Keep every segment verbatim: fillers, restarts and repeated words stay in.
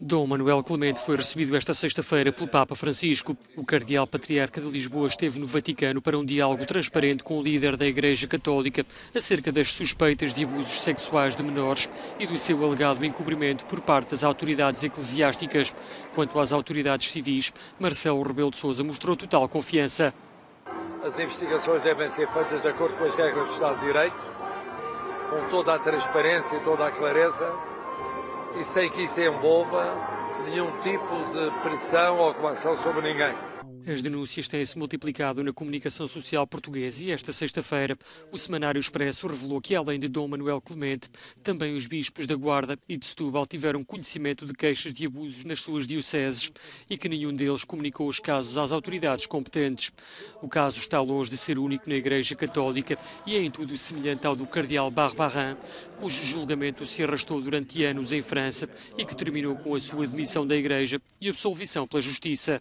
Dom Manuel Clemente foi recebido esta sexta-feira pelo Papa Francisco. O cardeal patriarca de Lisboa esteve no Vaticano para um diálogo transparente com o líder da Igreja Católica acerca das suspeitas de abusos sexuais de menores e do seu alegado encobrimento por parte das autoridades eclesiásticas. Quanto às autoridades civis, Marcelo Rebelo de Sousa mostrou total confiança. As investigações devem ser feitas de acordo com as regras do Estado de Direito, com toda a transparência e toda a clareza, e sem que isso envolva nenhum tipo de pressão ou coação sobre ninguém. As denúncias têm-se multiplicado na comunicação social portuguesa e esta sexta-feira o Semanário Expresso revelou que, além de Dom Manuel Clemente, também os bispos da Guarda e de Setúbal tiveram conhecimento de queixas de abusos nas suas dioceses e que nenhum deles comunicou os casos às autoridades competentes. O caso está longe de ser único na Igreja Católica e é em tudo semelhante ao do cardeal Barbarin, cujo julgamento se arrastou durante anos em França e que terminou com a sua demissão da Igreja e absolvição pela Justiça.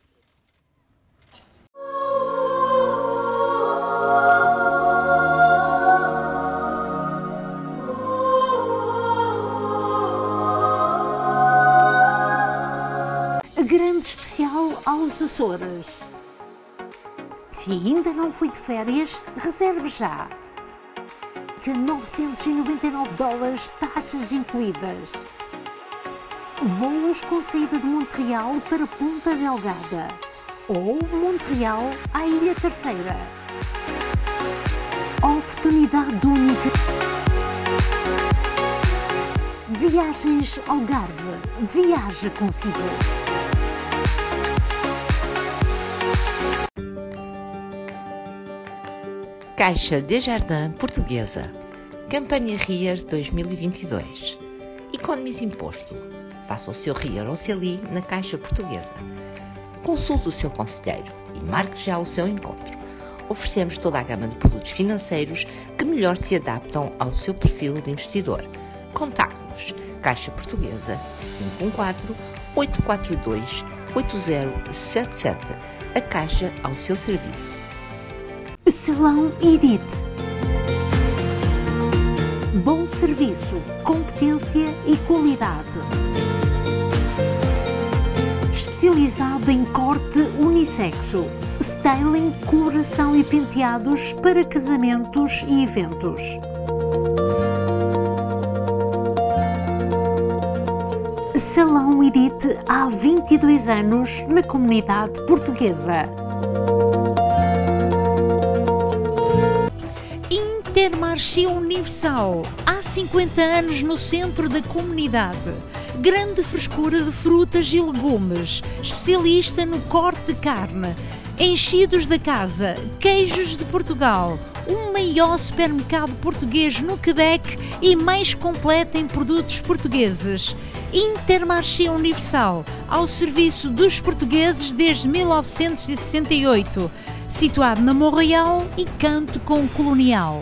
Grande especial aos Açores. Se ainda não foi de férias, reserve já. Que novecentos e noventa e nove dólares, taxas incluídas. Voos com saída de Montreal para Ponta Delgada ou Montreal à Ilha Terceira. Oportunidade única. Viagens Algarve. Viaja consigo. Caixa Desjardins Portuguesa. Campanha R I A R dois mil e vinte e dois. Economize imposto. Faça o seu R I A R ou C E L I na Caixa Portuguesa. Consulte o seu conselheiro e marque já o seu encontro. Oferecemos toda a gama de produtos financeiros que melhor se adaptam ao seu perfil de investidor. Contacte-nos. Caixa Portuguesa cinco um quatro, oito quatro dois, oito zero sete sete. A Caixa ao seu serviço. Salão Edith. Bom serviço, competência e qualidade. Especializado em corte unissexo, styling, coloração e penteados para casamentos e eventos. Salão Edith há vinte e dois anos na comunidade portuguesa. Intermarché Universal, há cinquenta anos no centro da comunidade. Grande frescura de frutas e legumes, especialista no corte de carne, enchidos da casa, queijos de Portugal, o maior supermercado português no Quebec e mais completo em produtos portugueses. Intermarché Universal, ao serviço dos portugueses desde mil novecentos e sessenta e oito, situado na Montreal e Canto com Colonial.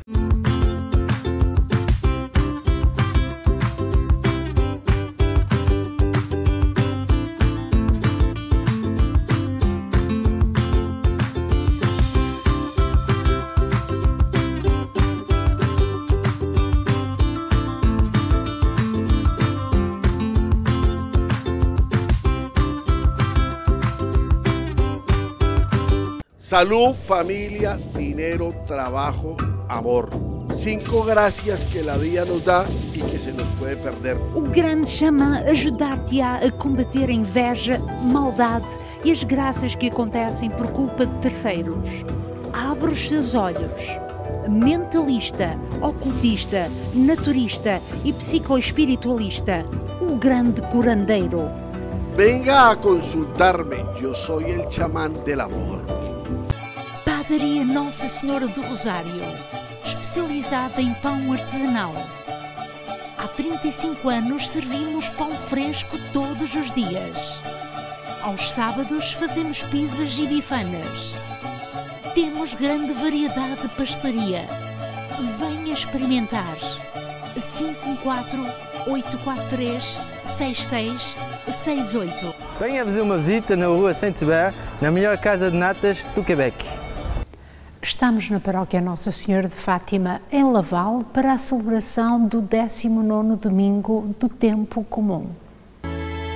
Salud, familia, dinero, trabajo, amor. Cinco gracias que la vida nos da e que se nos puede perder. O grande chama ajudar-te-á a combater a inveja, maldade e as graças que acontecem por culpa de terceiros. Abre os seus olhos. Mentalista, ocultista, naturista e psicoespiritualista. O grande curandeiro. Venga a consultarme, yo soy el chamán del amor. Padaria Nossa Senhora do Rosário, especializada em pão artesanal. Há trinta e cinco anos servimos pão fresco todos os dias. Aos sábados fazemos pizzas e bifanas. Temos grande variedade de pastelaria. Venha experimentar. cinco um quatro, oito quatro três, seis seis seis oito. Venha fazer uma visita na rua Saint-Hubert, na melhor casa de natas do Quebec. Estamos na paróquia Nossa Senhora de Fátima, em Laval, para a celebração do décimo nono domingo do Tempo Comum.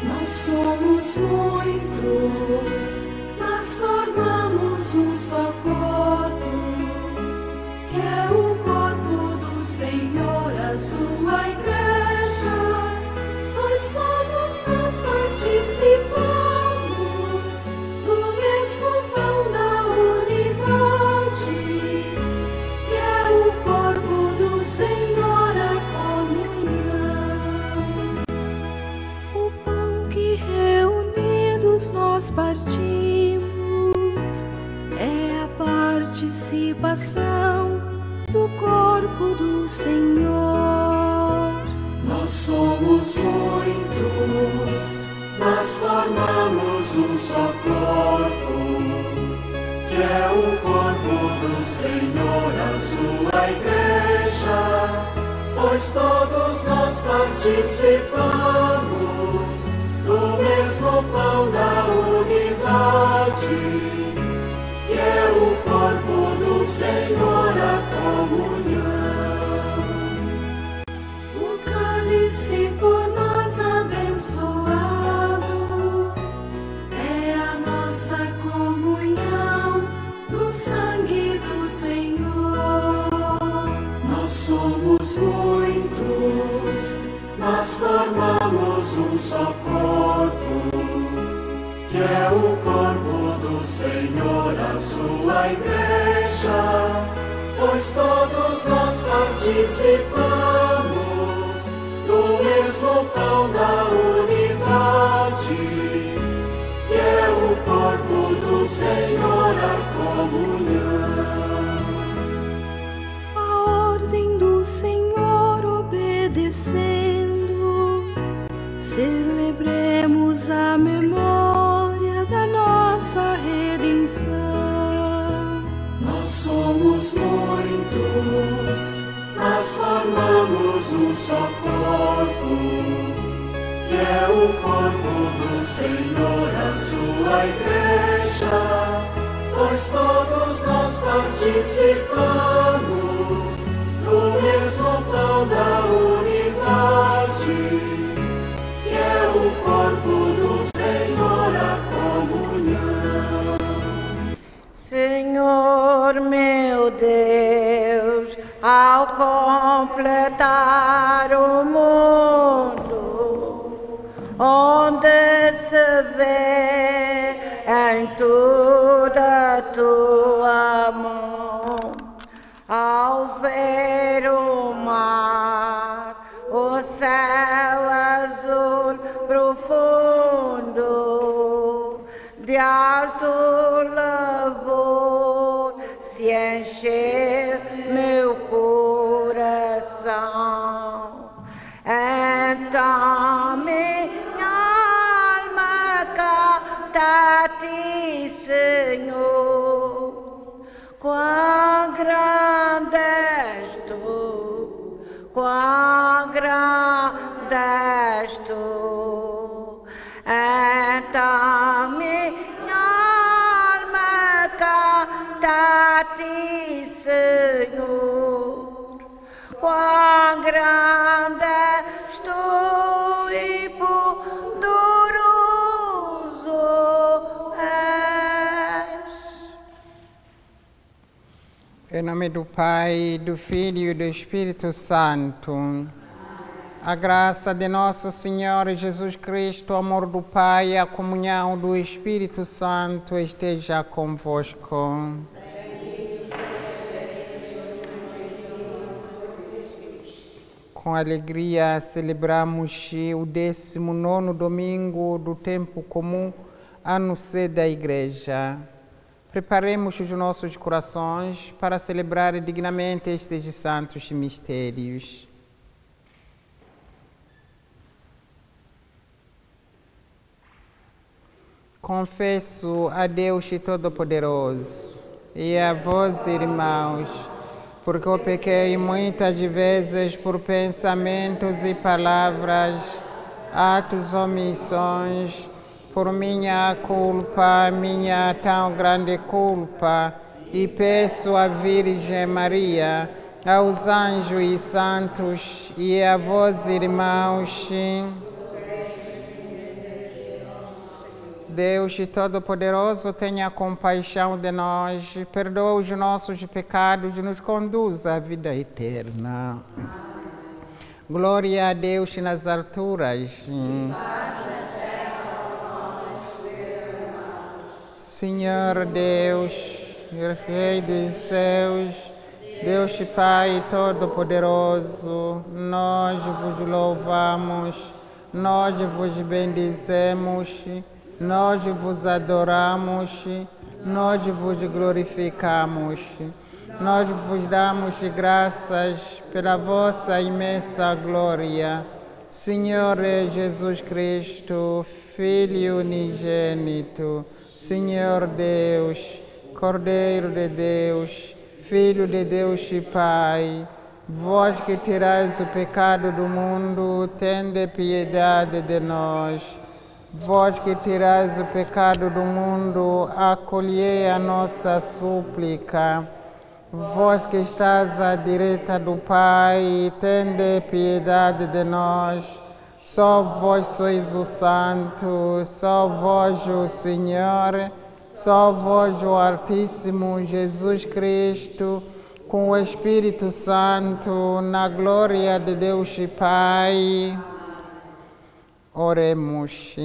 Nós somos muitos, mas formamos um só corpo, que é o corpo do Senhor, a sua igreja, pois todos nós participamos do mesmo pão da unidade, que é o corpo do Senhor, a comunhão. O pão que reunidos nós partimos é a participação do corpo do Senhor. Nós somos muitos, mas formamos um só corpo, que é o corpo do Senhor, a sua igreja, pois todos nós participamos do mesmo pão da unidade, que é o corpo do Senhor, a comunhão. O cálice por nós abençoado é a nossa comunhão no sangue do Senhor. Nós somos muitos, mas formamos um só corpo, que é o corpo do Senhor, a sua igreja, pois todos nós participamos do mesmo pão da unidade, que é o corpo do Senhor, a comunhão. A ordem do Senhor obedecendo, celebremos a memória da nossa redenção. Nós somos muitos, mas formamos um só corpo, que é o corpo do Senhor, a sua igreja, pois todos nós participamos do mesmo pão da unidade, que é o corpo do Senhor, a comunhão. Senhor meu Deus, ao completar o mundo, onde se vê em toda a tua mão, ao ver o mar, o céu azul profundo, de alto louvor se encher meu coração. Então minha alma canta a ti, Senhor. Quão grande és tu, quão grande és tu. Então minha alma canta a ti, Senhor. Quão grande és tu e poderoso és. Em nome do Pai, do Filho e do Espírito Santo. A graça de nosso Senhor Jesus Cristo, o amor do Pai e a comunhão do Espírito Santo esteja convosco. Com alegria celebramos o décimo nono domingo do tempo comum, ano C da Igreja. Preparemos os nossos corações para celebrar dignamente estes santos mistérios. Confesso a Deus Todo-Poderoso e a vós, irmãos, porque eu pequei muitas vezes por pensamentos e palavras, atos ou omissões, por minha culpa, minha tão grande culpa, e peço à Virgem Maria, aos anjos e santos, e a vós, irmãos, Deus Todo-Poderoso, tenha compaixão de nós, perdoa os nossos pecados e nos conduz à vida eterna. Glória a Deus nas alturas. Senhor Deus, Rei dos céus, Deus Pai Todo-Poderoso, nós vos louvamos, nós vos bendizemos, nós vos adoramos, nós vos glorificamos. Nós vos damos graças pela vossa imensa glória. Senhor Jesus Cristo, Filho unigênito, Senhor Deus, Cordeiro de Deus, Filho de Deus e Pai, vós que tirais o pecado do mundo, tende piedade de nós. Vós que tirais o pecado do mundo, acolhei a nossa súplica. Vós que estás à direita do Pai, tende piedade de nós. Só vós sois o Santo, só vós o Senhor, só vós o Altíssimo Jesus Cristo, com o Espírito Santo, na glória de Deus e Pai. Oremos.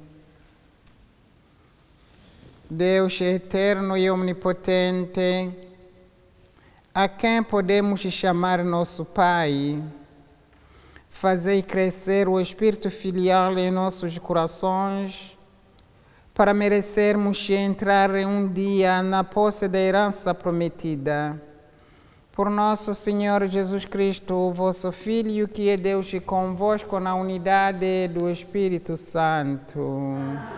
Deus eterno e onipotente, a quem podemos chamar nosso Pai, fazei crescer o espírito filial em nossos corações, para merecermos entrar um dia na posse da herança prometida. Por nosso Senhor Jesus Cristo, vosso Filho, que é Deus e convosco na unidade do Espírito Santo.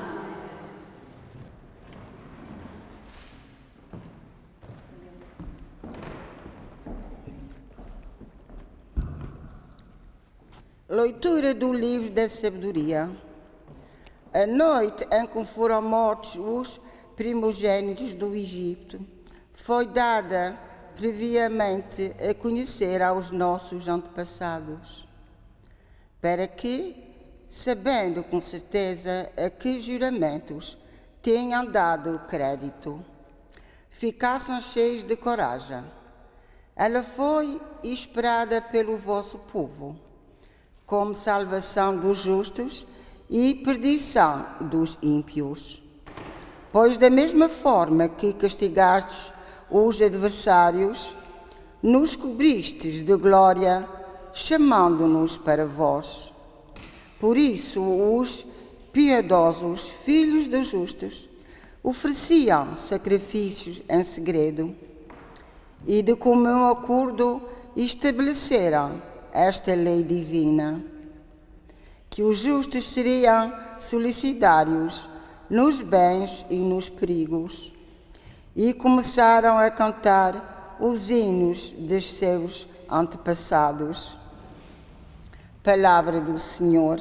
Leitura do livro da sabedoria. A noite em que foram mortos os primogênitos do Egito foi dada previamente a conhecer aos nossos antepassados, para que, sabendo com certeza a que juramentos tinham dado crédito, ficassem cheios de coragem. Ela foi esperada pelo vosso povo, como salvação dos justos e perdição dos ímpios. Pois da mesma forma que castigastes os adversários, nos cobristes de glória, chamando-nos para vós. Por isso os piedosos filhos dos justos ofereciam sacrifícios em segredo, e de comum acordo estabeleceram esta lei divina, que os justos seriam solicitários nos bens e nos perigos, e começaram a cantar os hinos dos seus antepassados. Palavra do Senhor.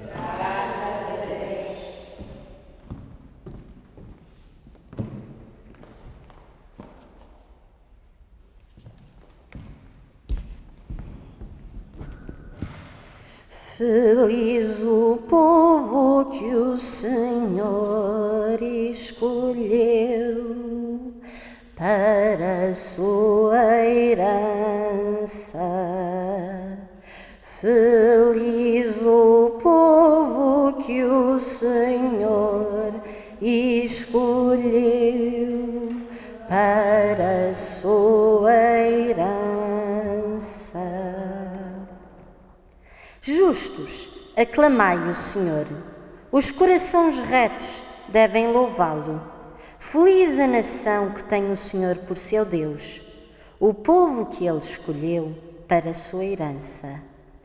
Feliz o povo que o Senhor escolheu para a sua herança. Feliz o povo que o Senhor escolheu para a sua herança. Justos, aclamai o Senhor. Os corações retos devem louvá-lo. Feliz a nação que tem o Senhor por seu Deus, o povo que ele escolheu para a sua herança.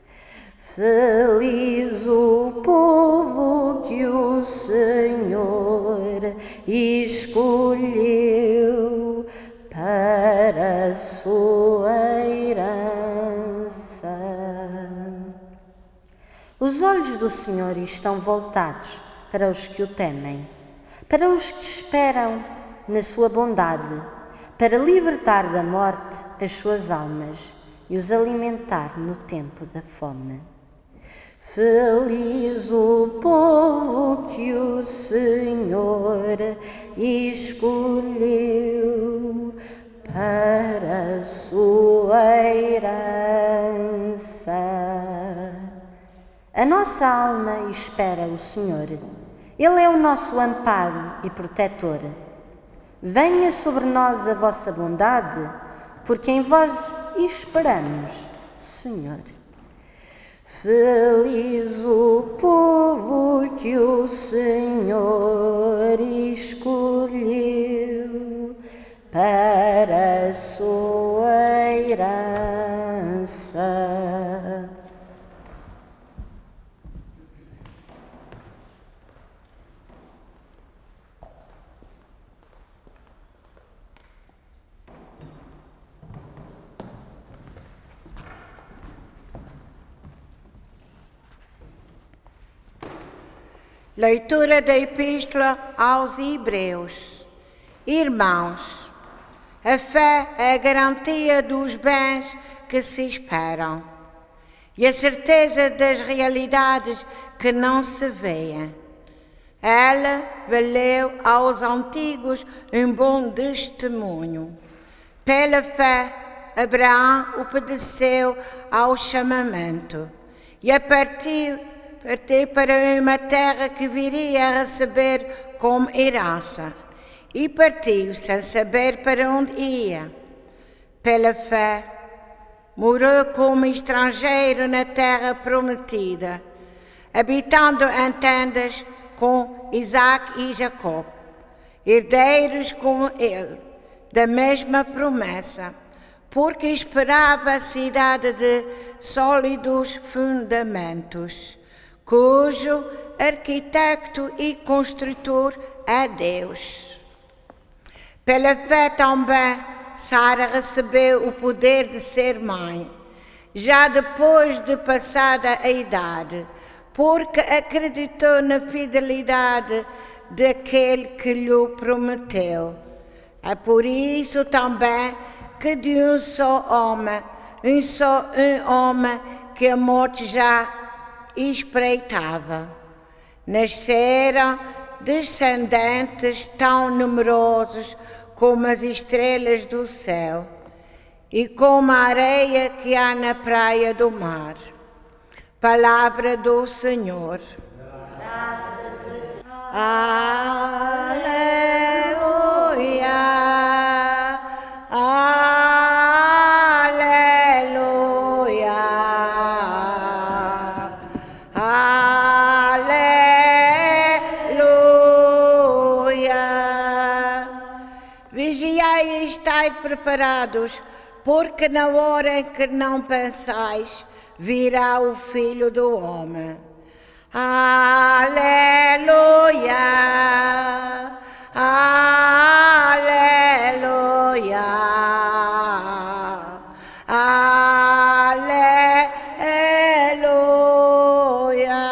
Feliz o povo que o Senhor escolheu para a sua herança. Os olhos do Senhor estão voltados para os que o temem, para os que esperam na sua bondade, para libertar da morte as suas almas e os alimentar no tempo da fome. Feliz o povo que o Senhor escolheu para a sua herança. A nossa alma espera o Senhor. Ele é o nosso amparo e protetor. Venha sobre nós a vossa bondade, porque em vós esperamos, Senhor. Feliz o povo que o Senhor escolheu para a sua herança. Leitura da Epístola aos Hebreus. Irmãos, a fé é a garantia dos bens que se esperam e a certeza das realidades que não se veem. Ela valeu aos antigos um bom testemunho. Pela fé, Abraão obedeceu ao chamamento e a partir Partiu para uma terra que viria a receber como herança, e partiu sem saber para onde ia. Pela fé, morou como estrangeiro na terra prometida, habitando em tendas com Isaac e Jacó, herdeiros como ele, da mesma promessa, porque esperava a cidade de sólidos fundamentos, cujo arquiteto e construtor é Deus. Pela fé também, Sara recebeu o poder de ser mãe, já depois de passada a idade, porque acreditou na fidelidade daquele que lhe prometeu. É por isso também que de um só homem, um só um homem que a morte já espreitava, nasceram descendentes tão numerosos como as estrelas do céu e como a areia que há na praia do mar. Palavra do Senhor. Aleluia. Preparados, porque na hora em que não pensais, virá o Filho do Homem. Aleluia, aleluia, aleluia.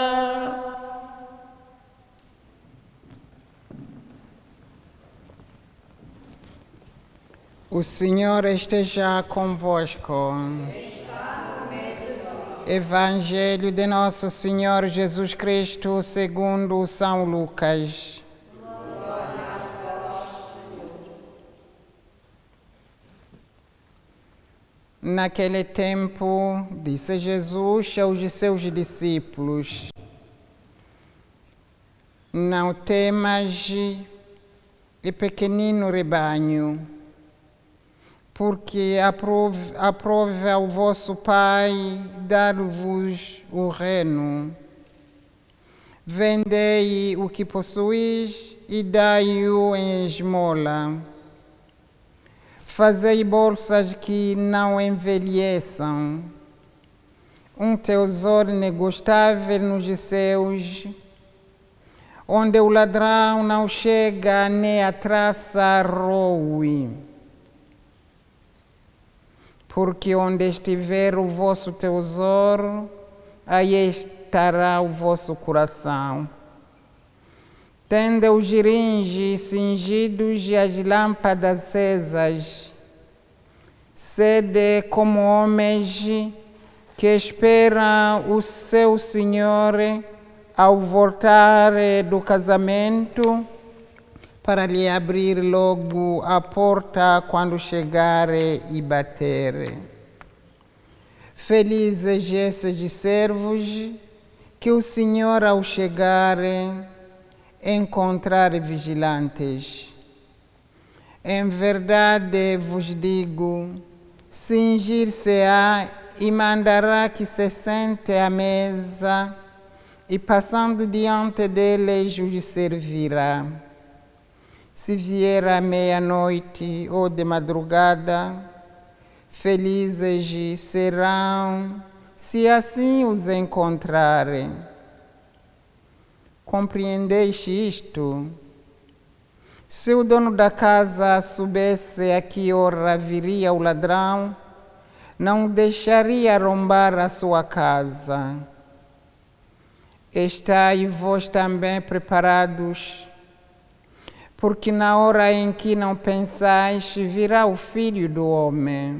O Senhor esteja convosco. Evangelho de Nosso Senhor Jesus Cristo segundo São Lucas. Naquele tempo, disse Jesus aos seus discípulos: não temas, e pequenino rebanho, porque aprove, aprove ao vosso Pai dar-vos o reino. Vendei o que possuís e dai-o em esmola. Fazei bolsas que não envelheçam, um tesouro inegostável nos céus, onde o ladrão não chega nem a traça roe. Porque onde estiver o vosso tesouro, aí estará o vosso coração. Tende os giringes cingidos e as lâmpadas acesas. Sede como homens que espera o seu senhor ao voltar do casamento para lhe abrir logo a porta quando chegar e bater. Felizes esses servos que o Senhor, ao chegar, encontrar vigilantes. Em verdade vos digo, cingir-se-á e mandará que se sente à mesa, e passando diante deles os servirá. Se vier à meia-noite ou de madrugada, felizes serão, se assim os encontrarem. Compreendeis isto? Se o dono da casa soubesse a que hora viria o ladrão, não deixaria arrombar a sua casa. Estai vós também preparados, porque na hora em que não pensais, virá o Filho do Homem.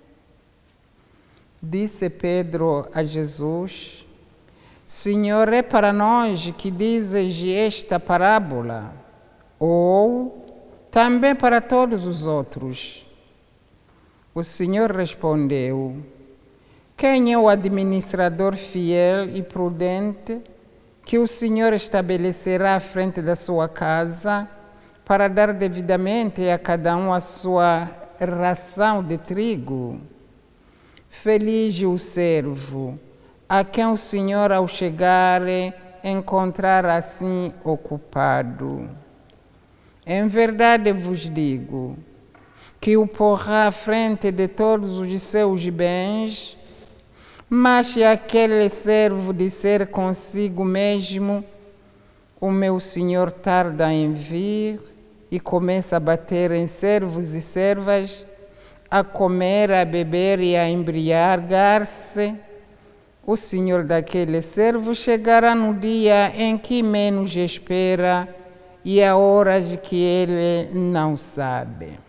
Disse Pedro a Jesus: Senhor, é para nós que dizes esta parábola, ou também para todos os outros? O Senhor respondeu: quem é o administrador fiel e prudente que o Senhor estabelecerá à frente da sua casa para dar devidamente a cada um a sua ração de trigo? Feliz o servo a quem o Senhor, ao chegar, encontrar assim ocupado. Em verdade vos digo que o porá à frente de todos os seus bens, mas se aquele servo disser consigo mesmo: o meu senhor tarda em vir, e começa a bater em servos e servas, a comer, a beber e a embriagar-se, o senhor daquele servo chegará no dia em que menos espera e a horas que ele não sabe.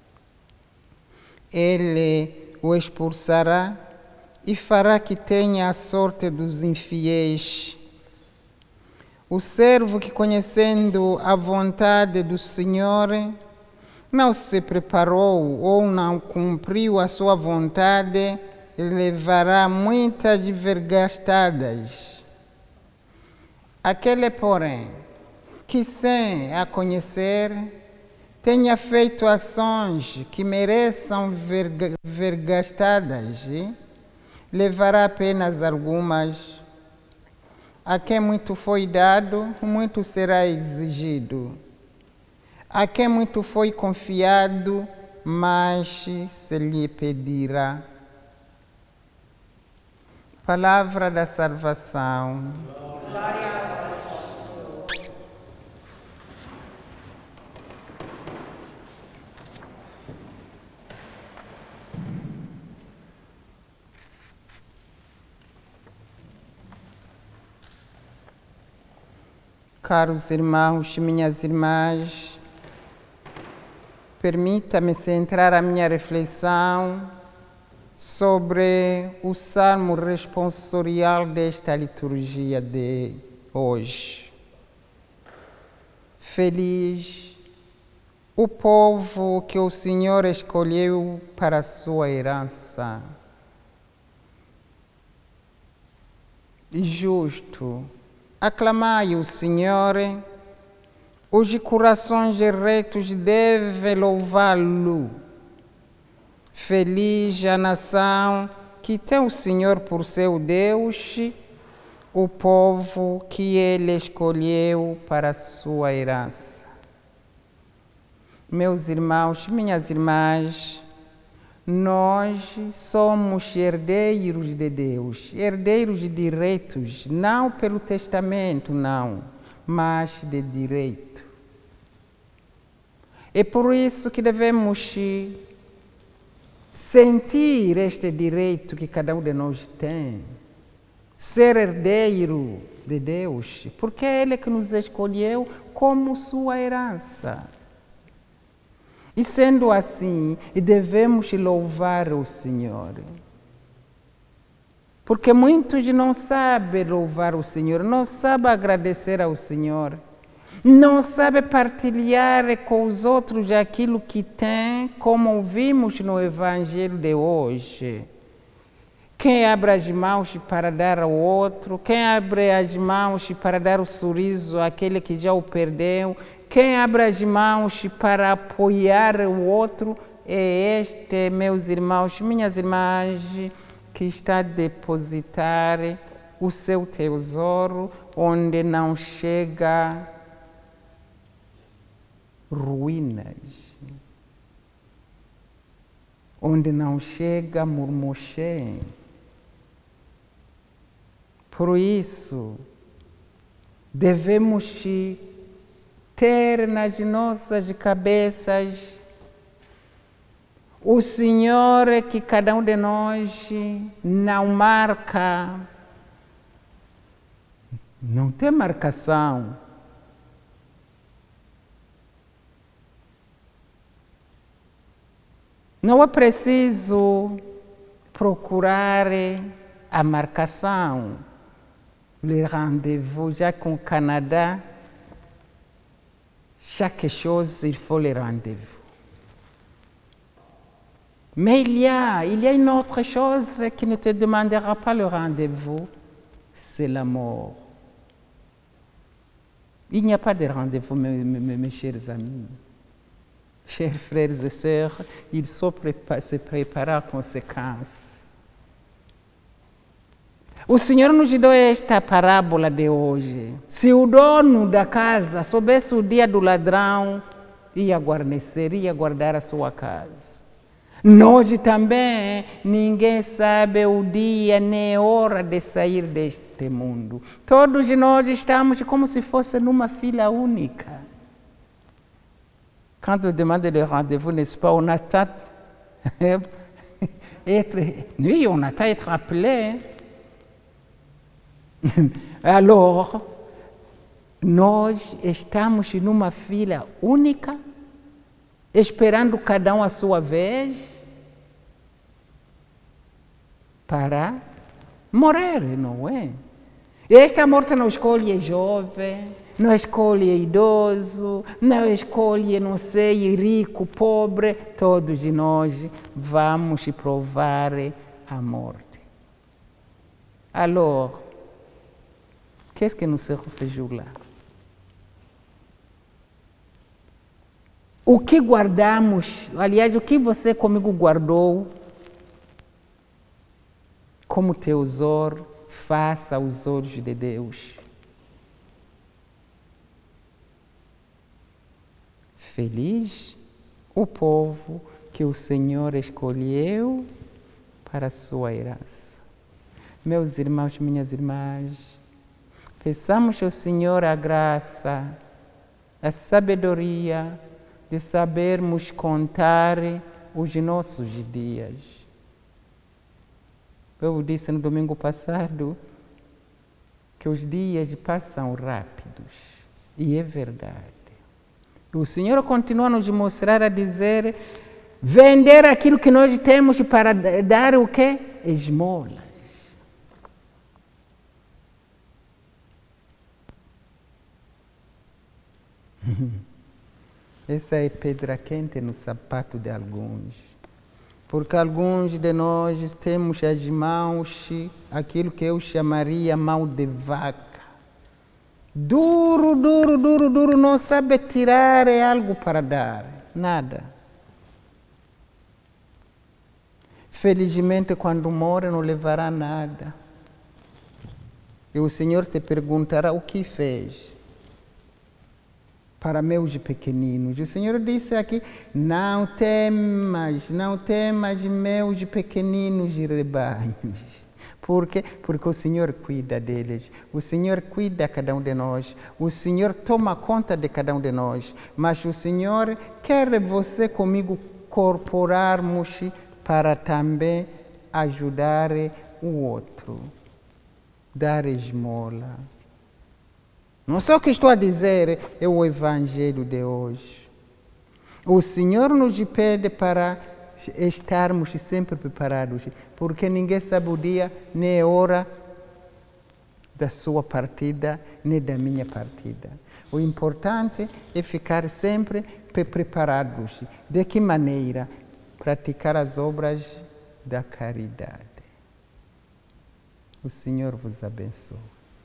Ele o expulsará e fará que tenha a sorte dos infiéis. O servo que, conhecendo a vontade do Senhor, não se preparou ou não cumpriu a sua vontade, levará muitas vergastadas. Aquele, porém, que sem a conhecer, tenha feito ações que mereçam verga, vergastadas, levará apenas algumas. A quem muito foi dado, muito será exigido. A quem muito foi confiado, mais se lhe pedirá. Palavra da salvação. Glória a Deus. Caros irmãos e minhas irmãs, permita-me centrar a minha reflexão sobre o salmo responsorial desta liturgia de hoje. Feliz o povo que o Senhor escolheu para a sua herança. Justo, aclamai o Senhor, os corações retos devem louvá-lo. Feliz a nação que tem o Senhor por seu Deus, o povo que ele escolheu para a sua herança. Meus irmãos, minhas irmãs, nós somos herdeiros de Deus, herdeiros de direitos, não pelo testamento, não, mas de direito. É por isso que devemos sentir este direito que cada um de nós tem, ser herdeiro de Deus, porque é Ele que nos escolheu como sua herança. E sendo assim, devemos louvar o Senhor. Porque muitos não sabem louvar o Senhor, não sabem agradecer ao Senhor, não sabem partilhar com os outros aquilo que têm, como ouvimos no Evangelho de hoje. Quem abre as mãos para dar ao outro, quem abre as mãos para dar o sorriso àquele que já o perdeu, quem abre as mãos para apoiar o outro, é este, meus irmãos, minhas irmãs, que está a depositar o seu tesouro onde não chega ruínas, onde não chega murmuxém. Por isso, devemos ter nas nossas cabeças o Senhor que cada um de nós não marca, não tem marcação. Não é preciso procurar a marcação, le rendez-vous, já com o Canadá, chaque chose, il faut le rendez-vous. Mais il y a, il y a une autre chose qui ne te demandera pas le rendez-vous, c'est la mort. Il n'y a pas de rendez-vous, mes, mes, mes chers amis. Chers frères et sœurs, il faut se preparar à conséquence. O Senhor nos deu esta parábola de hoje. Se o dono da casa soubesse o dia do ladrão, ia guarnecer, ia guardar a sua casa. Nós também, ninguém sabe o dia nem a hora de sair deste mundo. Todos nós estamos como se fosse numa fila única. Quand on demande le rendez-vous, n'est-ce pas, on attend être, oui, on attend être appelé. Alors, nós estamos numa fila única, esperando cada um a sua vez para morrer, não é? Esta morte não escolhe jovem, não escolhe idoso, não escolhe, não sei, rico, pobre. Todos nós vamos provar a morte. Alors, qu'est-ce que nous serons ce jour-là? O que guardamos, aliás, o que você comigo guardou como tesouro, faça aos olhos de Deus. Feliz o povo que o Senhor escolheu para a sua herança. Meus irmãos, minhas irmãs, peçamos ao Senhor a graça, a sabedoria de sabermos contar os nossos dias. Eu disse no domingo passado que os dias passam rápidos, e é verdade. O Senhor continua a nos mostrar, a dizer, vender aquilo que nós temos para dar o quê? Esmolas. Essa é pedra quente no sapato de alguns. Porque alguns de nós temos as mãos, aquilo que eu chamaria mão de vaca. Duro, duro, duro, duro, não sabe tirar algo para dar, nada. Felizmente, quando morre, não levará nada. E o Senhor te perguntará o que fez para meus pequeninos. O Senhor disse aqui, não temas, não temas meus pequeninos rebanhos. Por quê? Porque o Senhor cuida deles, o Senhor cuida de cada um de nós, o Senhor toma conta de cada um de nós, mas o Senhor quer você comigo corporarmos para também ajudar o outro, dar esmola. Não só o que estou a dizer, é o Evangelho de hoje. O Senhor nos pede para estarmos sempre preparados, porque ninguém sabe o dia nem a hora da sua partida, nem da minha partida. O importante é ficar sempre preparados. De que maneira? Praticar as obras da caridade. O Senhor vos abençoe.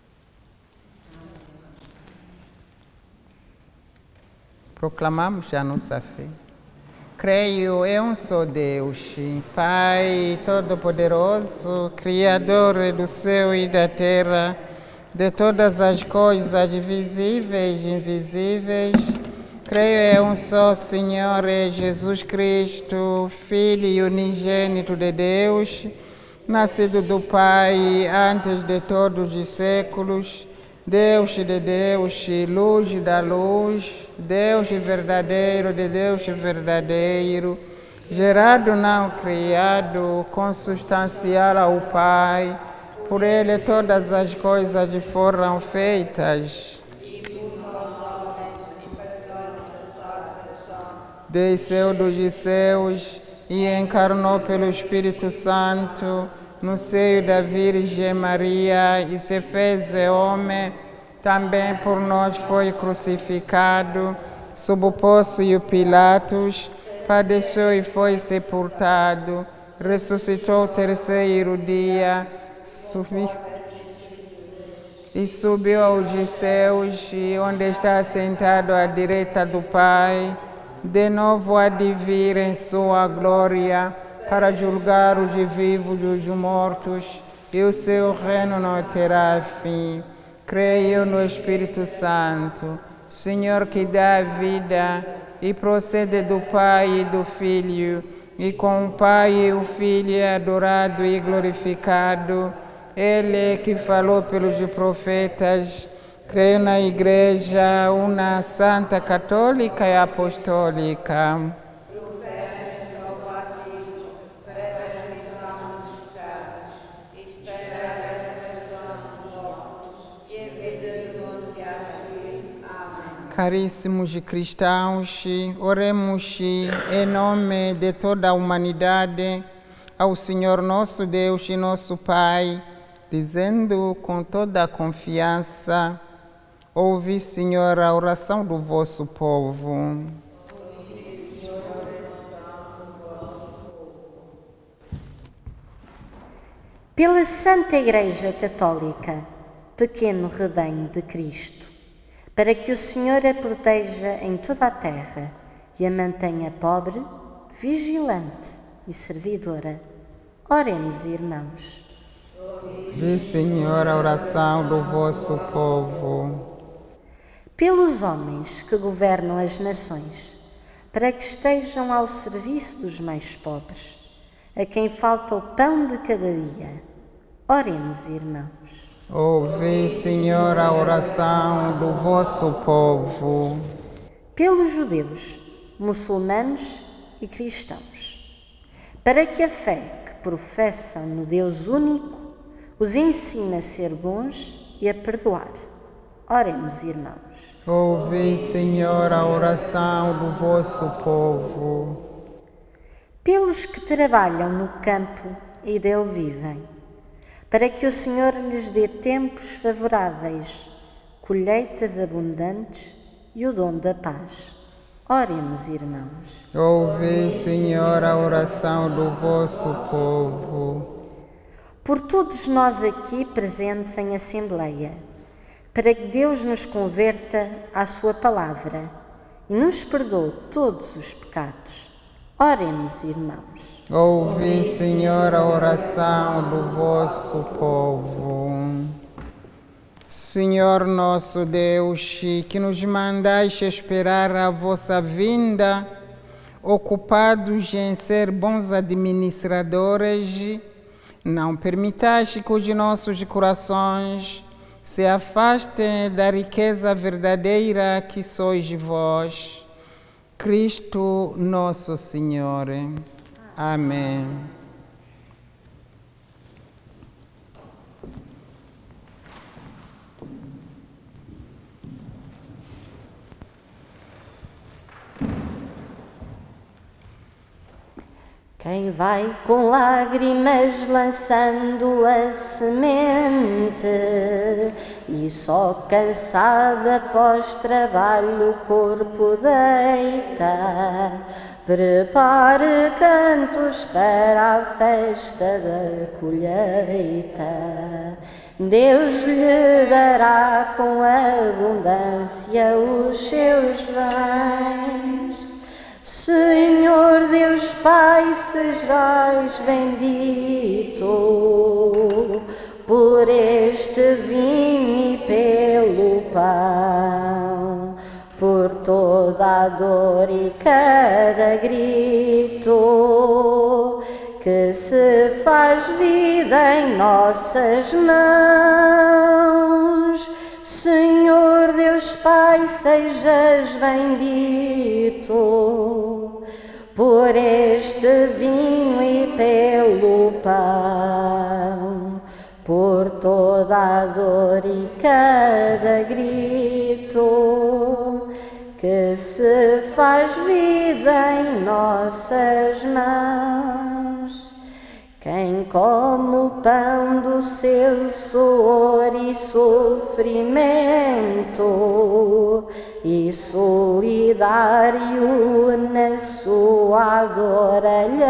Proclamamos a nossa fé. Creio em um só Deus, Pai Todo-Poderoso, Criador do céu e da terra, de todas as coisas visíveis e invisíveis. Creio em um só Senhor Jesus Cristo, Filho unigênito de Deus, nascido do Pai antes de todos os séculos, Deus de Deus, luz da luz, Deus verdadeiro de Deus verdadeiro, gerado não criado, consubstancial ao Pai, por Ele todas as coisas foram feitas. Desceu dos céus e encarnou pelo Espírito Santo no seio da Virgem Maria e se fez homem, também por nós foi crucificado, sob o Pôncio Pilatos, padeceu e foi sepultado, ressuscitou o terceiro dia, subiu, e subiu aos céus, e onde está sentado à direita do Pai, de novo há de vir em sua glória, para julgar os vivos e os mortos, e o seu reino não terá fim. Creio no Espírito Santo, Senhor que dá vida e procede do Pai e do Filho, e com o Pai e o Filho é adorado e glorificado. Ele que falou pelos profetas. Creio na Igreja, una santa, católica e apostólica. Caríssimos cristãos, oremos em nome de toda a humanidade ao Senhor nosso Deus e nosso Pai, dizendo com toda a confiança: ouvi, Senhor, a oração do vosso povo. Pela Santa Igreja Católica, pequeno rebanho de Cristo, para que o Senhor a proteja em toda a terra e a mantenha pobre, vigilante e servidora. Oremos, irmãos. Ouvi, Senhor, a oração do vosso povo. Pelos homens que governam as nações, para que estejam ao serviço dos mais pobres, a quem falta o pão de cada dia. Oremos, irmãos. Ouvi, Senhor, a oração do vosso povo. Pelos judeus, muçulmanos e cristãos, para que a fé que professam no Deus único os ensine a ser bons e a perdoar. Oremos, irmãos. Ouvi, Senhor, a oração do vosso povo. Pelos que trabalham no campo e dele vivem, para que o Senhor lhes dê tempos favoráveis, colheitas abundantes e o dom da paz. Oremos, irmãos. Ouvi, Senhor, a oração do vosso povo. Por todos nós aqui presentes em Assembleia, para que Deus nos converta à sua palavra e nos perdoe todos os pecados. Oremos, irmãos. Ouvi, Senhor, a oração do vosso povo. Senhor nosso Deus, que nos mandais esperar a vossa vinda, ocupados em ser bons administradores, não permitais que os nossos corações se afastem da riqueza verdadeira que sois vós, Cristo nosso Senhor. Amém. Quem vai com lágrimas lançando a semente e só cansada após trabalho o corpo deita, prepare cantos para a festa da colheita. Deus lhe dará com abundância os seus bens. Senhor Deus Pai, sejais bendito por este vinho e pelo pão, por toda a dor e cada grito que se faz vida em nossas mãos. Senhor Deus Pai, sejas bendito por este vinho e pelo pão, por toda a dor e cada grito que se faz vida em nossas mãos. Quem come o pão do seu suor e sofrimento e solidário na sua dor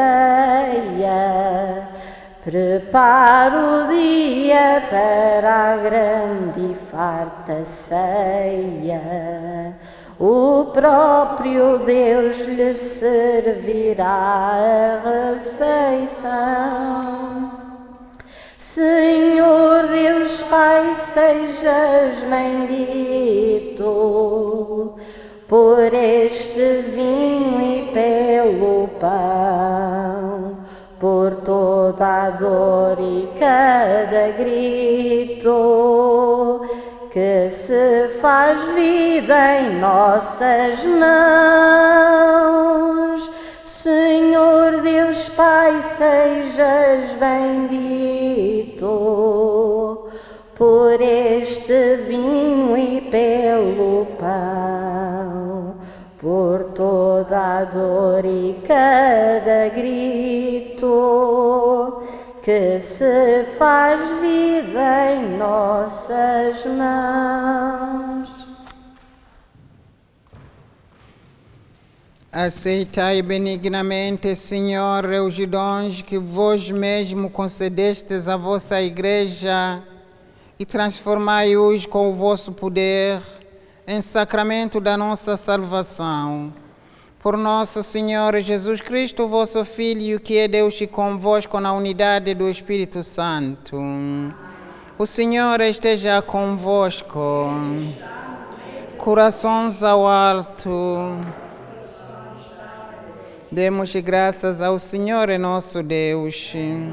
alheia, prepara o dia para a grande e farta ceia. O próprio Deus lhe servirá a refeição. Senhor Deus Pai, sejas bendito por este vinho e pelo pão, por toda a dor e cada grito que se faz vida em nossas mãos. Senhor Deus Pai, sejas bendito por este vinho e pelo pão, por toda a dor e cada grito que se faz vida em nossas mãos. Aceitai benignamente, Senhor, os dons que vós mesmo concedestes à vossa Igreja e transformai-os com o vosso poder em sacramento da nossa salvação. Por nosso Senhor Jesus Cristo, vosso Filho, que é Deus e convosco na unidade do Espírito Santo. O Senhor esteja convosco. Corações ao alto. Demos graças ao Senhor nosso Deus.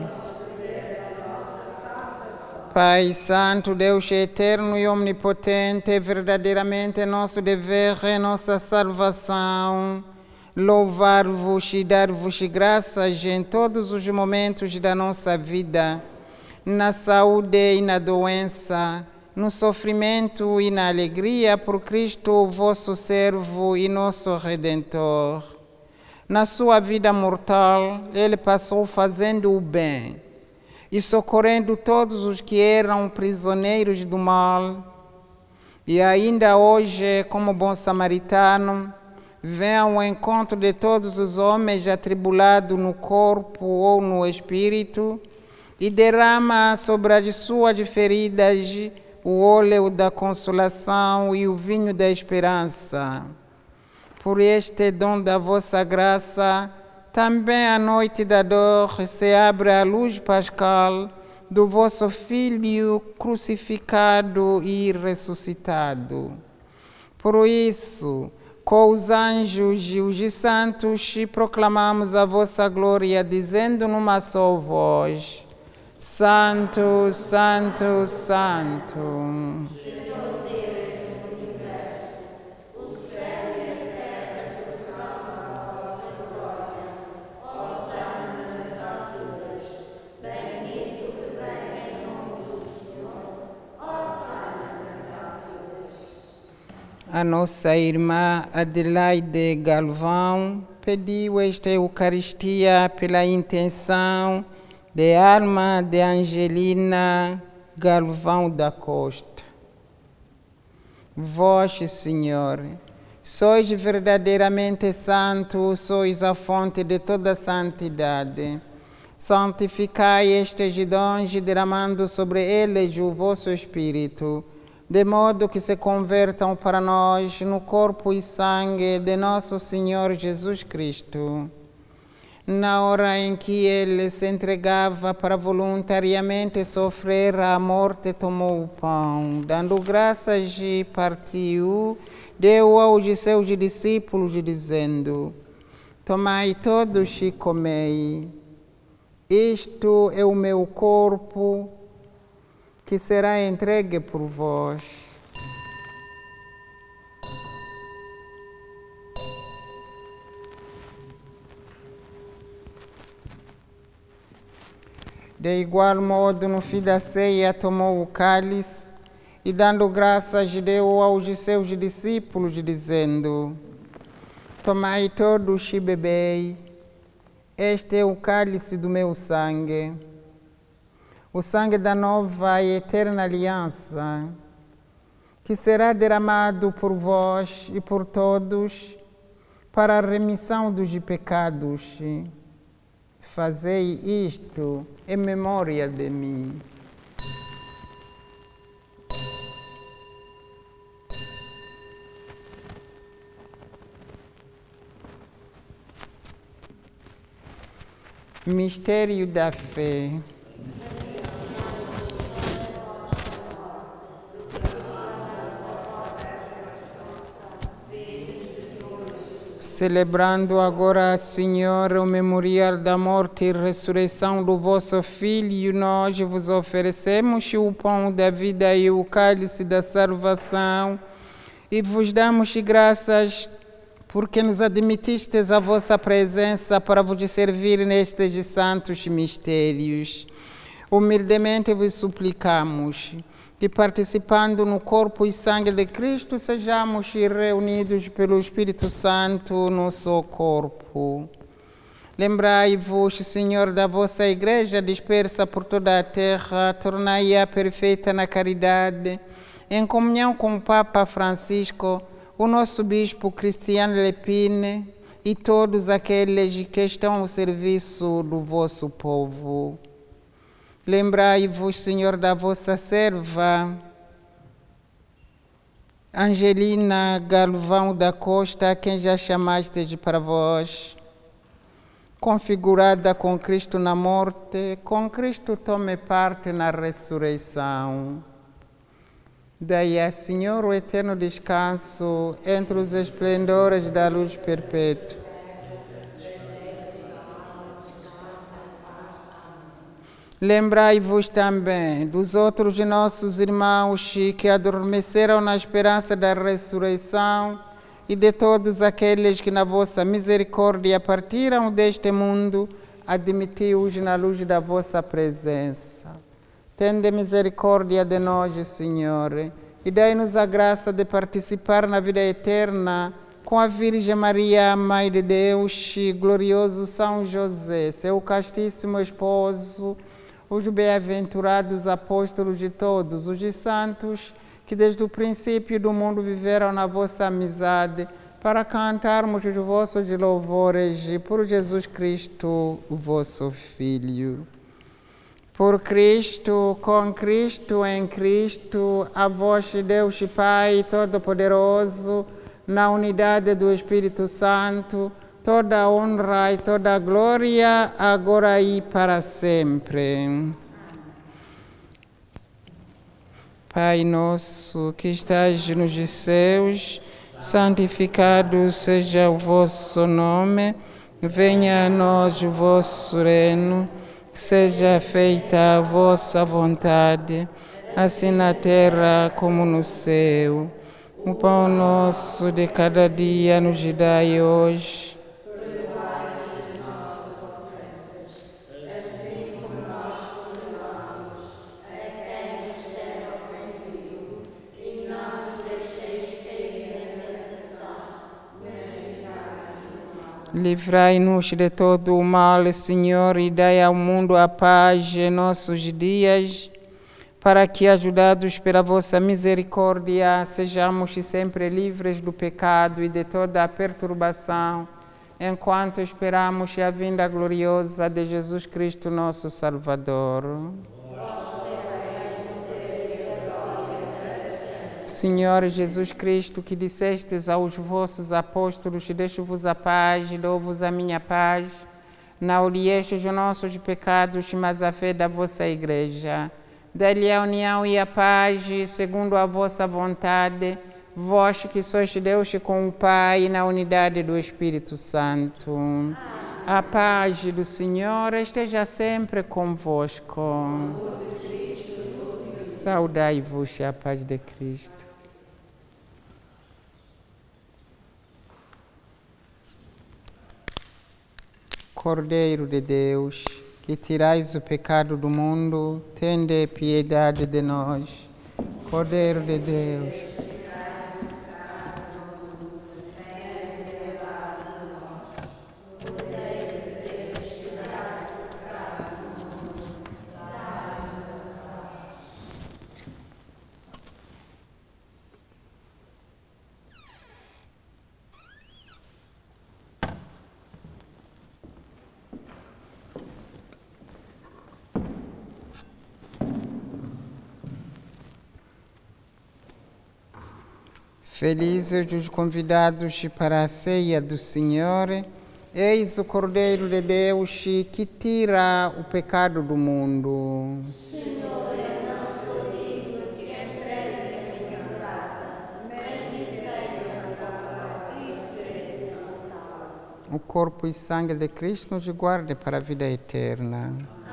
Pai Santo, Deus eterno e omnipotente, é verdadeiramente nosso dever e nossa salvação louvar-vos e dar-vos graças em todos os momentos da nossa vida, na saúde e na doença, no sofrimento e na alegria, por Cristo, vosso servo e nosso Redentor. Na sua vida mortal, ele passou fazendo o bem e socorrendo todos os que eram prisioneiros do mal. E ainda hoje, como bom samaritano, vem ao encontro de todos os homens atribulados no corpo ou no espírito e derrama sobre as suas feridas o óleo da consolação e o vinho da esperança. Por este dom da vossa graça, também à noite da dor se abre a luz pascal do vosso Filho crucificado e ressuscitado. Por isso, com os anjos e os santos, proclamamos a vossa glória, dizendo numa só voz: Santo, Santo, Santo. Senhor Deus do universo, o céu e a terra proclamam a vossa glória. Hosana nas alturas, bendito que vem em nome do Senhor. Hosana nas alturas. A nossa irmã Adelaide Galvão pediu esta Eucaristia pela intenção de alma de Angelina Galvão da Costa. Vós, Senhor, sois verdadeiramente santo, sois a fonte de toda santidade. Santificai estes dons, derramando sobre eles o vosso Espírito, de modo que se convertam para nós no corpo e sangue de nosso Senhor Jesus Cristo. Na hora em que ele se entregava para voluntariamente sofrer a morte, tomou o pão, dando graças e partiu, deu aos seus discípulos, dizendo: tomai todos e comei. Isto é o meu corpo, que será entregue por vós. De igual modo, no fim da ceia, tomou o cálice e, dando graças, deu aos seus discípulos, dizendo: tomai todos e bebei. Este é o cálice do meu sangue, o sangue da nova e eterna aliança, que será derramado por vós e por todos para a remissão dos pecados. Fazei isto em memória de mim. Mistério da fé. Celebrando agora, Senhor, o memorial da morte e ressurreição do vosso Filho, nós vos oferecemos o pão da vida e o cálice da salvação, e vos damos graças porque nos admitistes a vossa presença para vos servir nestes santos mistérios. Humildemente vos suplicamos que, participando no corpo e sangue de Cristo, sejamos reunidos pelo Espírito Santo no seu corpo. Lembrai-vos, Senhor, da vossa Igreja dispersa por toda a terra, tornai-a perfeita na caridade, em comunhão com o Papa Francisco, o nosso Bispo Cristiano Lepine e todos aqueles que estão ao serviço do vosso povo. Lembrai-vos, Senhor, da vossa serva, Angelina Galvão da Costa, a quem já chamastes para vós, configurada com Cristo na morte, com Cristo tome parte na ressurreição. Dai a Senhor o eterno descanso entre os esplendores da luz perpétua. Lembrai-vos também dos outros nossos irmãos que adormeceram na esperança da ressurreição e de todos aqueles que na vossa misericórdia partiram deste mundo, admiti-os na luz da vossa presença. Tende misericórdia de nós, Senhor, e dai-nos a graça de participar na vida eterna com a Virgem Maria, Mãe de Deus, e glorioso São José, seu castíssimo esposo, os bem-aventurados apóstolos de todos os santos, que desde o princípio do mundo viveram na vossa amizade, para cantarmos os vossos louvores por Jesus Cristo, o vosso Filho. Por Cristo, com Cristo, em Cristo, a vós, Deus Pai Todo-Poderoso, na unidade do Espírito Santo, toda a honra e toda a glória, agora e para sempre. Pai nosso, que estás nos céus, santificado seja o vosso nome, venha a nós o vosso reino, seja feita a vossa vontade, assim na terra como no céu. O pão nosso de cada dia nos dai hoje. Livrai-nos de todo o mal, Senhor, e dai ao mundo a paz em nossos dias, para que, ajudados pela vossa misericórdia, sejamos sempre livres do pecado e de toda a perturbação, enquanto esperamos a vinda gloriosa de Jesus Cristo, nosso Salvador. Senhor Jesus Cristo, que dissestes aos vossos apóstolos: deixo-vos a paz, dou-vos a minha paz, não olhestes os nossos pecados, mas a fé da vossa Igreja. Dai-lhe a união e a paz, segundo a vossa vontade, vós que sois Deus com o Pai, na unidade do Espírito Santo. Amém. A paz do Senhor esteja sempre convosco. Saudai-vos a paz de Cristo. Cordeiro de Deus, que tirais o pecado do mundo, tende piedade de nós. Cordeiro de Deus, felizes os convidados para a ceia do Senhor. Eis o Cordeiro de Deus que tira o pecado do mundo. Senhor, eu não sou digno que entregues a minha prata, mas dizei a palavra e serei salvo. O corpo e sangue de Cristo nos guarde para a vida eterna.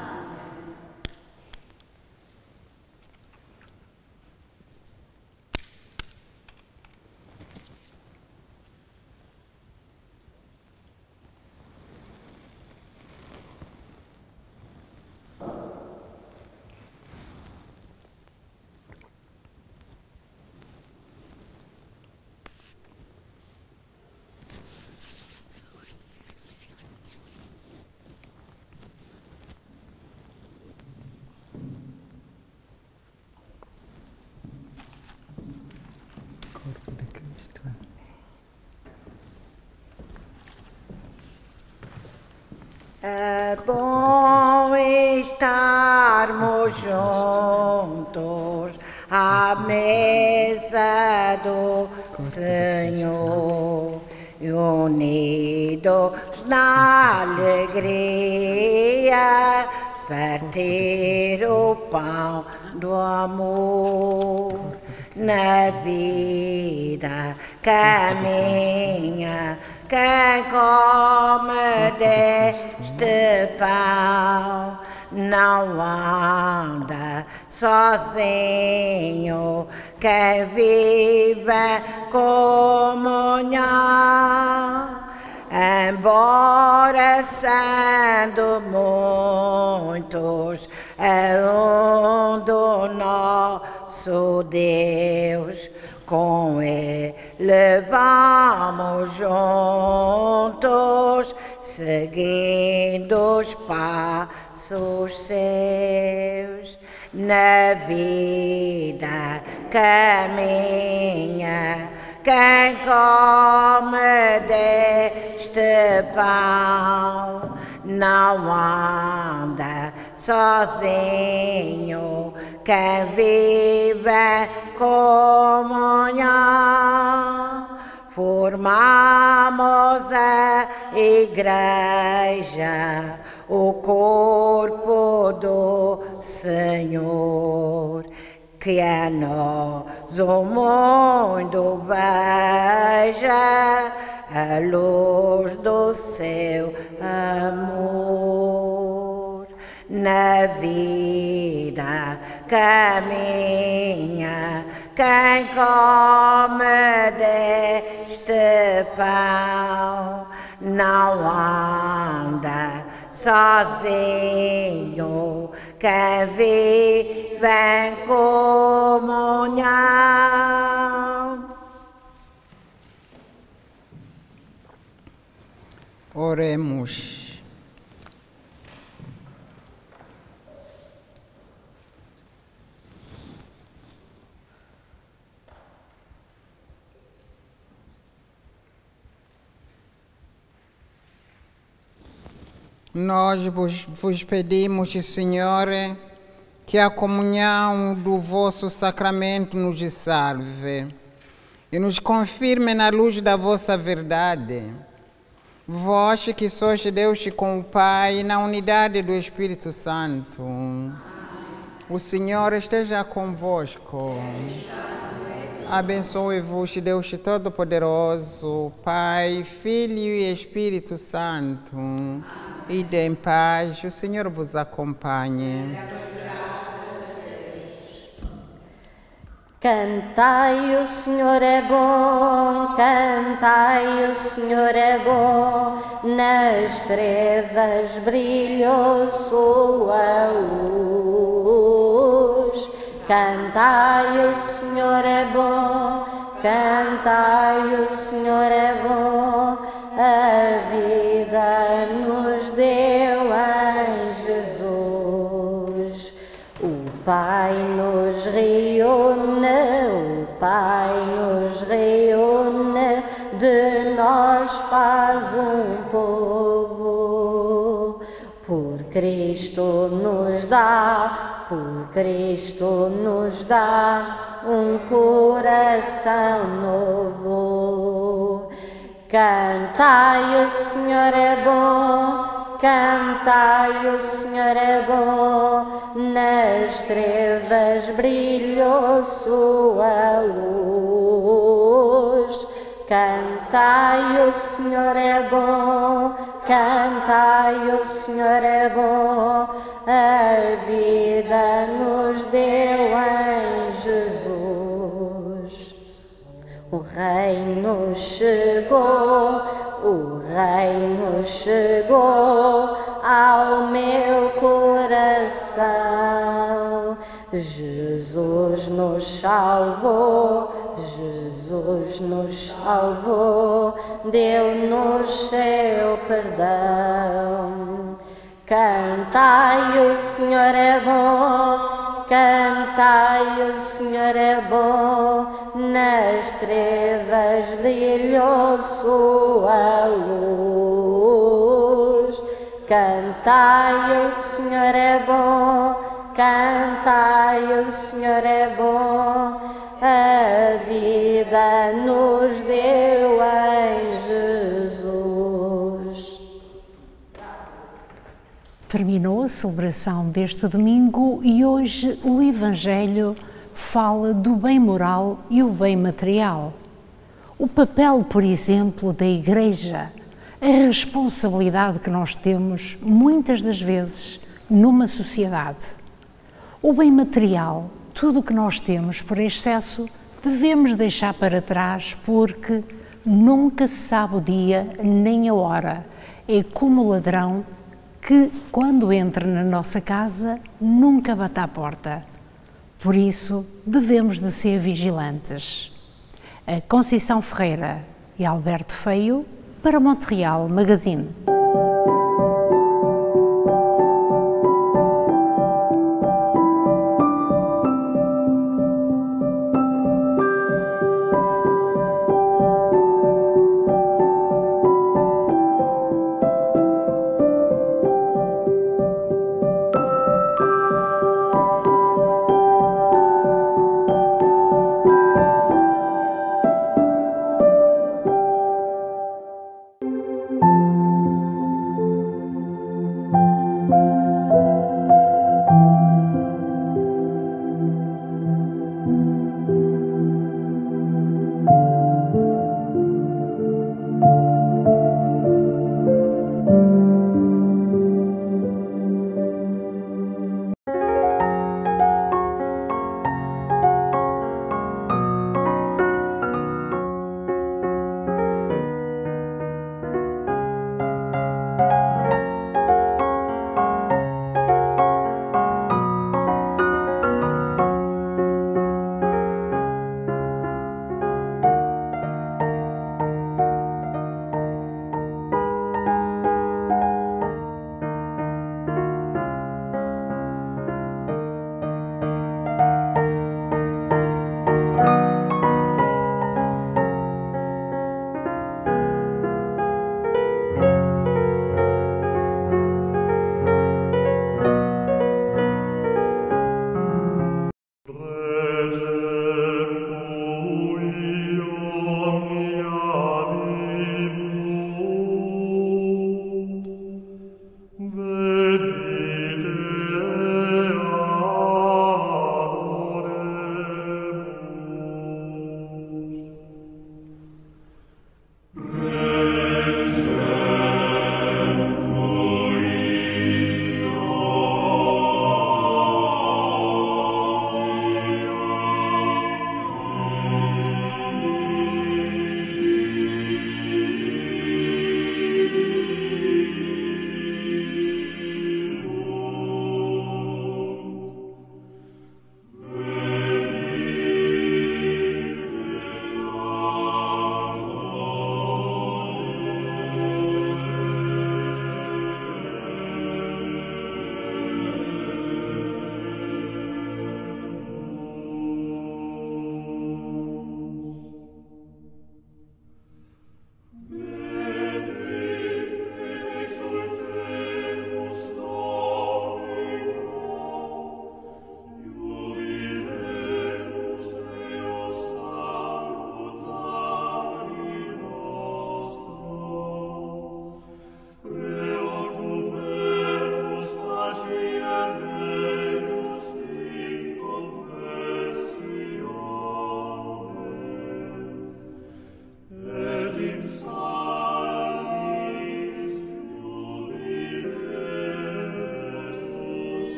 É bom estarmos juntos à mesa do Senhor, unidos na alegria, partir o pão do amor. Na vida caminha quem come deste pão, não anda sozinho quem vive em comunhão. Embora sendo muitos, é um do nosso Deus. Com Ele vamos juntos, seguindo os passos seus. Na vida caminha quem come deste pão, não anda sozinho quem vive em comunhão. Formamos a igreja, o corpo do Senhor, que a nós o mundo veja a luz do seu amor. Na vida caminha quem come deste pão, não anda sozinho quem vive em comunhão. Oremos. Nós vos, vos pedimos, Senhor, que a comunhão do vosso sacramento nos salve e nos confirme na luz da vossa verdade. Vós que sois Deus com o Pai, na unidade do Espírito Santo. O Senhor esteja convosco. Abençoe-vos, Deus Todo-Poderoso, Pai, Filho e Espírito Santo. Ide em paz, o Senhor vos acompanhe. Cantai, o Senhor é bom, cantai, o Senhor é bom, nas trevas brilhou sua luz. Cantai, o Senhor é bom, cantai, o Senhor é bom, a vida nos deu em Jesus. O Pai nos reúne, o Pai nos reúne, de nós faz um povo. Por Cristo nos dá, por Cristo nos dá um coração novo. Cantai, o Senhor é bom, cantai, o Senhor é bom, nas trevas brilhou sua luz. Cantai, o Senhor é bom, cantai, o Senhor é bom, a vida nos deu em Jesus. O reino chegou, o reino chegou ao meu coração. Jesus nos salvou, Jesus nos salvou, deu-nos seu perdão. Cantai, o Senhor é bom, cantai, o Senhor é bom, nas trevas brilhou sua luz. Cantai, o Senhor é bom, cantai, o Senhor é bom, a vida nos deu em Jesus. Terminou a celebração deste domingo e hoje o Evangelho fala do bem moral e o bem material. O papel, por exemplo, da Igreja, a responsabilidade que nós temos muitas das vezes numa sociedade. O bem material, tudo o que nós temos por excesso, devemos deixar para trás porque nunca se sabe o dia nem a hora. É como o ladrão que, quando entra na nossa casa, nunca bate à porta. Por isso, devemos de ser vigilantes. A Conceição Ferreira e Alberto Feio para Montreal Magazine.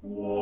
Wow.